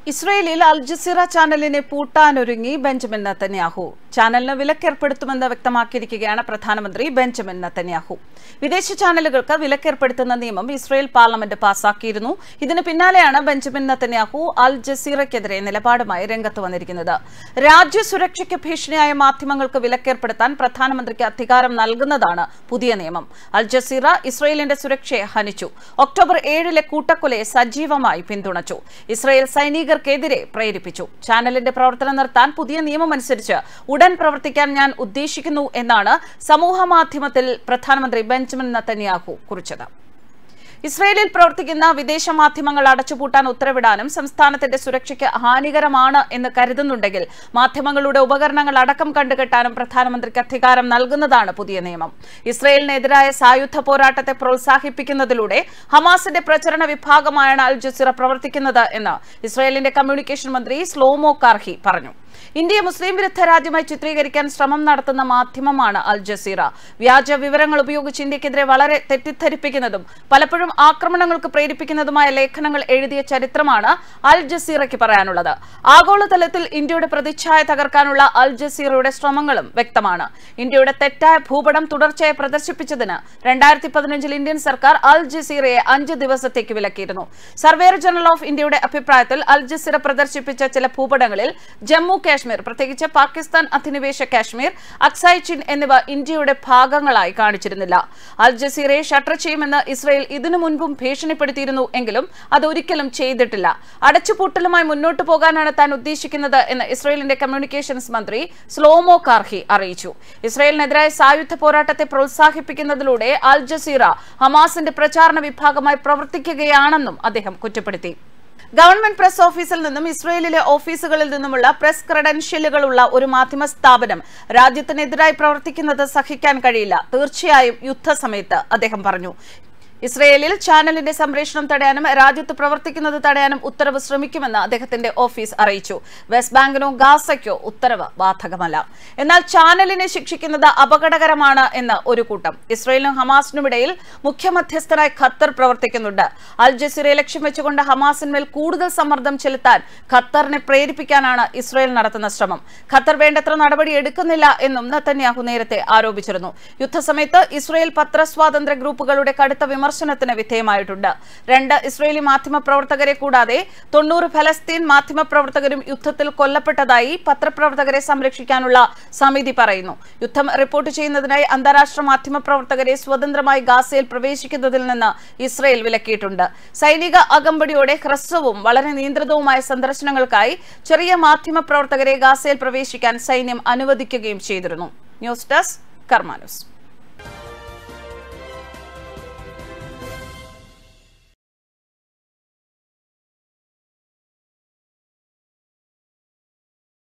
ഇസ്രയേലിൽ അൽ ജസീറ ചാനലിനെ പൂട്ടാനൊരുങ്ങി Benjamin Netanyahu. ചാനലിന് വിലക്കേർപ്പെടുത്തുമെന്ന് വ്യക്തമാക്കിയിരിക്കുകയാണ് പ്രധാനമന്ത്രി ബെഞ്ചമിൻ നെതന്യാഹു. വിദേശ ചാനലുകൾക്ക് വിലക്കേർപ്പെടുത്തുന്ന നിയമം ഇസ്രയേൽ പാർലമെന്റ് പാസാക്കിയിരുന്നു. ഇതിന് പിന്നാലെയാണ് ബെഞ്ചമിൻ നെതന്യാഹു അൽ ജസീറയ്ക്കെതിരെ നിലപാടുമായി രംഗത്ത് വന്നിരിക്കുന്നത്. രാജ്യസുരക്ഷയ്ക്ക് ഭീഷണിയായ മാധ്യമങ്ങൾക്ക് വിലക്കേർപ്പെടുത്താൻ പ്രധാനമന്ത്രിക്ക് അധികാരം നൽകുന്നതാണ് പുതിയ നിയമം. അൽ ജസീറ ഇസ്രയേലിന്റെ സുരക്ഷയെ ഹനിച്ചു. ഒക്ടോബർ 7 കൂട്ടക്കൊലയെ സജീവമായി പിന്തുണച്ചു. ഇസ്രയേൽ സൈനികർക്കെതിരെ പ്രേരിപ്പിച്ചു. ചാനലിന്റെ പ്രവർത്തനം നിർത്താൻ പുതിയ നിയമമനുസരിച്ച് ഉടൻ പ്രവർത്തിക്കാൻ ഞാൻ ഉദ്ദേശിക്കുന്നു എന്നാണ് സമൂഹമാധ്യമത്തിൽ പ്രധാനമന്ത്രി ബെഞ്ചമിൻ നെതന്യാഹു കുറിച്ചത്. ഇസ്രയേലിൽ പ്രവർത്തിക്കുന്ന വിദേശ മാധ്യമങ്ങൾ അടച്ചുപൂട്ടാൻ ഉത്തരവിടാനും സംസ്ഥാനത്തിന്റെ സുരക്ഷയ്ക്ക് ഹാനികരമാണ് എന്ന് കരുതുന്നുണ്ടെങ്കിൽ മാധ്യമങ്ങളുടെ ഉപകരണങ്ങൾ അടക്കം കണ്ടുകെട്ടാനും പ്രധാനമന്ത്രിക്ക് അധികാരം നൽകുന്നതാണ് പുതിയ നിയമം. ഇസ്രയേലിനെതിരായ സായുധ പോരാട്ടത്തെ പ്രോത്സാഹിപ്പിക്കുന്നതിലൂടെ ഹമാസിന്റെ പ്രചരണ വിഭാഗമായാണ് അൽ ജസീറ പ്രവർത്തിക്കുന്നത് എന്ന് ഇസ്രയേലിന്റെ കമ്മ്യൂണിക്കേഷൻ മന്ത്രി സ്ലോമോ കാർഹി പറഞ്ഞു. ഇന്ത്യയെ മുസ്ലിം വിരുദ്ധ രാജ്യമായി ചിത്രീകരിക്കാൻ ശ്രമം നടത്തുന്ന മാധ്യമമാണ് അൽ ജസീറ. വ്യാജ വിവരങ്ങൾ ഉപയോഗിച്ച് ഇന്ത്യക്കെതിരെ വളരെ തെറ്റിദ്ധരിപ്പിക്കുന്നതും പലപ്പോഴും ആക്രമണങ്ങൾക്ക് പ്രേരിപ്പിക്കുന്നതുമായ ലേഖനങ്ങൾ എഴുതിയ ചരിത്രമാണ് അൽ ജസീറയ്ക്ക് പറയാനുള്ളത്. ആഗോളതലത്തിൽ ഇന്ത്യയുടെ പ്രതിച്ഛായ തകർക്കാനുള്ള അൽ ജസീറയുടെ ശ്രമങ്ങളും വ്യക്തമാണ്. ഇന്ത്യയുടെ തെറ്റായ ഭൂപടം തുടർച്ചയായി പ്രദർശിപ്പിച്ചതിന് 2015 ഇന്ത്യൻ സർക്കാർ അൽ ജസീറയെ 5 ദിവസത്തേക്ക് വിലക്കിയിരുന്നു. സർവേയർ ജനറൽ ഓഫ് ഇന്ത്യയുടെ അഭിപ്രായത്തിൽ അൽ ജസീറ പ്രദർശിപ്പിച്ച ചില ഭൂപടങ്ങളിൽ ജമ്മു കാശ്മീർ, പ്രത്യേകിച്ച് പാകിസ്ഥാൻ അധിനിവേശ കാശ്മീർ, അക്സായ് ചിൻ എന്നിവ ഇന്ത്യയുടെ ഭാഗങ്ങളായി കാണിച്ചിരുന്നില്ല. അൽ ജസീറയെ ഷട്ടർ ചെയ്യുമെന്ന് ഇസ്രയേൽ ഇതിനു മുൻപും ഭീഷണിപ്പെടുത്തിയിരുന്നു എങ്കിലും അതൊരിക്കലും ചെയ്തിട്ടില്ല. അടച്ചുപൂട്ടലുമായി മുന്നോട്ടു പോകാനാണ് താൻ ഉദ്ദേശിക്കുന്നത് എന്ന് ഇസ്രയേലിന്റെ കമ്മ്യൂണിക്കേഷൻസ് മന്ത്രി സ്ലോമോ കാർഹി അറിയിച്ചു. ഇസ്രയേലിനെതിരായ സായുധ പോരാട്ടത്തെ പ്രോത്സാഹിപ്പിക്കുന്നതിലൂടെ അൽ ജസീറ ഹമാസിന്റെ പ്രചാരണ വിഭാഗമായി പ്രവർത്തിക്കുകയാണെന്നും അദ്ദേഹം കുറ്റപ്പെടുത്തി. ഗവൺമെന്റ് പ്രസ് ഓഫീസിൽ നിന്നും ഇസ്രയേലിലെ ഓഫീസുകളിൽ നിന്നുമുള്ള പ്രസ് ക്രെഡൻഷ്യലുകളുള്ള ഒരു മാധ്യമ സ്ഥാപനം രാജ്യത്തിനെതിരായി പ്രവർത്തിക്കുന്നത് സഹിക്കാൻ കഴിയില്ല, തീർച്ചയായും യുദ്ധസമയത്ത് അദ്ദേഹം പറഞ്ഞു. ഇസ്രയേലിൽ ചാനലിന്റെ സംപ്രേഷണം തടയാനും രാജ്യത്ത് പ്രവർത്തിക്കുന്നത് തടയാനും ഉത്തരവ് ശ്രമിക്കുമെന്ന് അദ്ദേഹത്തിന്റെ ഓഫീസ് അറിയിച്ചു. വെസ്റ്റ് ബാങ്കിനോ ഗാസയ്ക്കോ ഉത്തരവ് ബാധകമല്ല. എന്നാൽ ചാനലിനെ ശിക്ഷിക്കുന്നത് അപകടകരമാണ് എന്ന് ഒരു കൂട്ടം. ഇസ്രയേലിനും ഹമാസിനുമിടയിൽ മുഖ്യ മധ്യസ്ഥനായി ഖത്തർ പ്രവർത്തിക്കുന്നുണ്ട്. അൽ ജസീറയെ ലക്ഷ്യം വെച്ചുകൊണ്ട് ഹമാസിന്മേൽ കൂടുതൽ സമ്മർദ്ദം ചെലുത്താൻ ഖത്തറിനെ പ്രേരിപ്പിക്കാനാണ് ഇസ്രയേൽ നടത്തുന്ന ശ്രമം. ഖത്തർ വേണ്ടത്ര നടപടി എടുക്കുന്നില്ല എന്നും നെതന്യാഹു നേരത്തെ ആരോപിച്ചിരുന്നു. യുദ്ധസമയത്ത് ഇസ്രയേൽ പത്രസ്വാതന്ത്ര്യ ഗ്രൂപ്പുകളുടെ കടുത്ത വിമർശനത്തിന് വിധേയമായിട്ടുണ്ട്. 2 ഇസ്രയേലി മാധ്യമ പ്രവർത്തകരെ കൂടാതെ 90 ഫലസ്തീൻ മാധ്യമ പ്രവർത്തകരും യുദ്ധത്തിൽ കൊല്ലപ്പെട്ടതായി പത്രപ്രവർത്തകരെ സംരക്ഷിക്കാനുള്ള സമിതി പറയുന്നു. യുദ്ധം റിപ്പോർട്ട് ചെയ്യുന്നതിനായി അന്താരാഷ്ട്ര മാധ്യമ പ്രവർത്തകരെ സ്വതന്ത്രമായി ഗാസയിൽ പ്രവേശിക്കുന്നതിൽ നിന്ന് ഇസ്രയേൽ വിലക്കിയിട്ടുണ്ട്. സൈനിക അകമ്പടിയോടെ ഹ്രസ്വവും വളരെ നിയന്ത്രിതവുമായ സന്ദർശനങ്ങൾക്കായി ചെറിയ മാധ്യമ പ്രവർത്തകരെ ഗാസയിൽ പ്രവേശിക്കാൻ സൈന്യം അനുവദിക്കുകയും ചെയ്തിരുന്നു. News desk Karma news.